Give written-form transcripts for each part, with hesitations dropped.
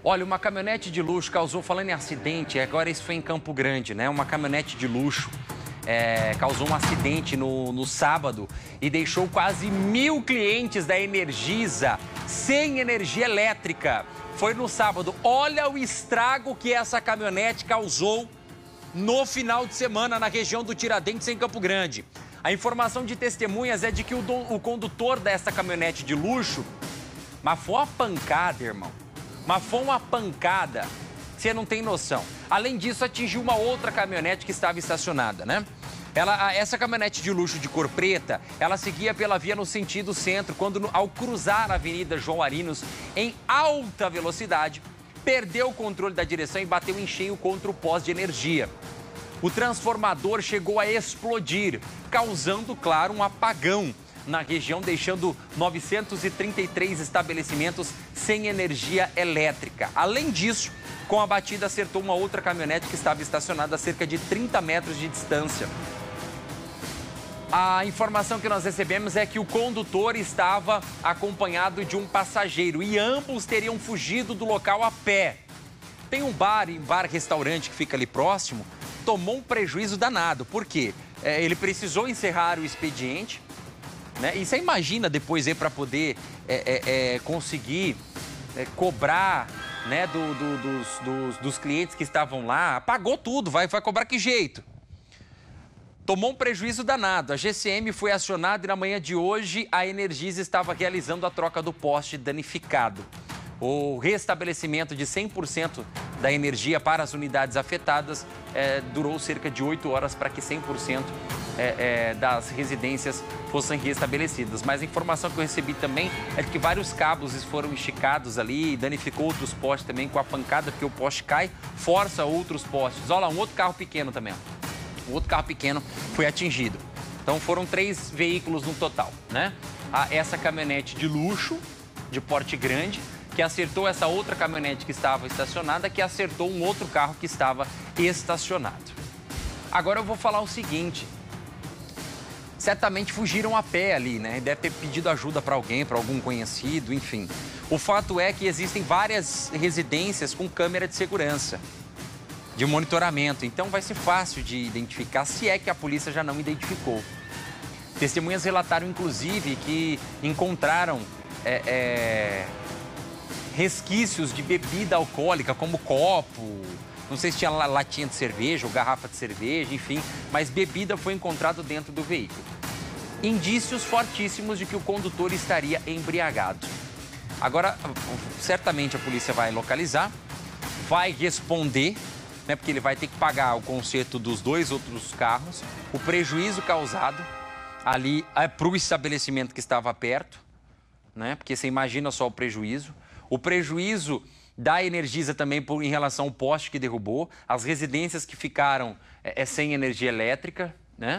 Olha, uma caminhonete de luxo causou, falando em acidente, agora isso foi em Campo Grande, né? Uma caminhonete de luxo causou um acidente no sábado e deixou quase 1.000 clientes da Energisa sem energia elétrica. Foi no sábado. Olha o estrago que essa caminhonete causou no final de semana na região do Tiradentes, em Campo Grande. A informação de testemunhas é de que o condutor dessa caminhonete de luxo, mas foi uma pancada, irmão. Mas foi uma pancada, você não tem noção. Além disso, atingiu uma outra caminhonete que estava estacionada, né? Essa caminhonete de luxo de cor preta, ela seguia pela via no sentido centro, quando ao cruzar a Avenida João Arinos em alta velocidade, perdeu o controle da direção e bateu em cheio contra o poste de energia. O transformador chegou a explodir, causando, claro, um apagão na região, deixando 933 estabelecimentos sem energia elétrica. Além disso, com a batida, acertou uma outra caminhonete que estava estacionada a cerca de 30 metros de distância. A informação que nós recebemos é que o condutor estava acompanhado de um passageiro e ambos teriam fugido do local a pé. Tem um bar-restaurante que fica ali próximo, tomou um prejuízo danado. Por quê? Ele precisou encerrar o expediente, né? E você imagina depois aí para poder conseguir cobrar, né, dos clientes que estavam lá. Pagou tudo, vai cobrar que jeito? Tomou um prejuízo danado. A GCM foi acionada e na manhã de hoje a Energisa estava realizando a troca do poste danificado. O restabelecimento de 100% da energia para as unidades afetadas durou cerca de 8 horas para que 100% das residências fossem restabelecidas. Mas a informação que eu recebi também é de que vários cabos foram esticados ali, danificou outros postes também com a pancada, porque o poste cai, força outros postes. Olha lá, um outro carro pequeno também. O outro carro pequeno foi atingido. Então foram 3 veículos no total, né? Essa caminhonete de luxo, de porte grande, que acertou essa outra caminhonete que estava estacionada, que acertou um outro carro que estava estacionado. Agora eu vou falar o seguinte. Certamente fugiram a pé ali, né? Deve ter pedido ajuda para alguém, para algum conhecido, enfim. O fato é que existem várias residências com câmera de segurança, de monitoramento. Então vai ser fácil de identificar, se é que a polícia já não identificou. Testemunhas relataram, inclusive, que encontraram resquícios de bebida alcoólica, como copo, não sei se tinha latinha de cerveja ou garrafa de cerveja, enfim, mas bebida foi encontrada dentro do veículo. Indícios fortíssimos de que o condutor estaria embriagado. Agora, certamente a polícia vai localizar, vai responder, né, porque ele vai ter que pagar o conserto dos 2 outros carros, o prejuízo causado ali para o estabelecimento que estava perto, né, porque você imagina só o prejuízo da Energisa também em relação ao poste que derrubou, as residências que ficaram sem energia elétrica, né?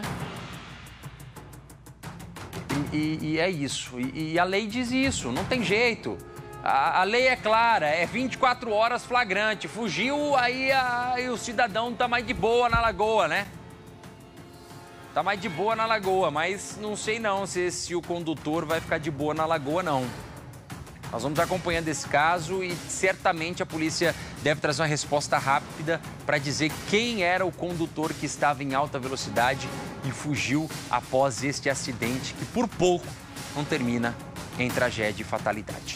E é isso. E a lei diz isso, não tem jeito. A lei é clara, é 24 horas flagrante. Fugiu, aí o cidadão tá mais de boa na lagoa, né? Tá mais de boa na lagoa, mas não sei não se o condutor vai ficar de boa na lagoa, não. Nós vamos acompanhando esse caso e certamente a polícia deve trazer uma resposta rápida para dizer quem era o condutor que estava em alta velocidade e fugiu após este acidente que por pouco não termina em tragédia e fatalidade.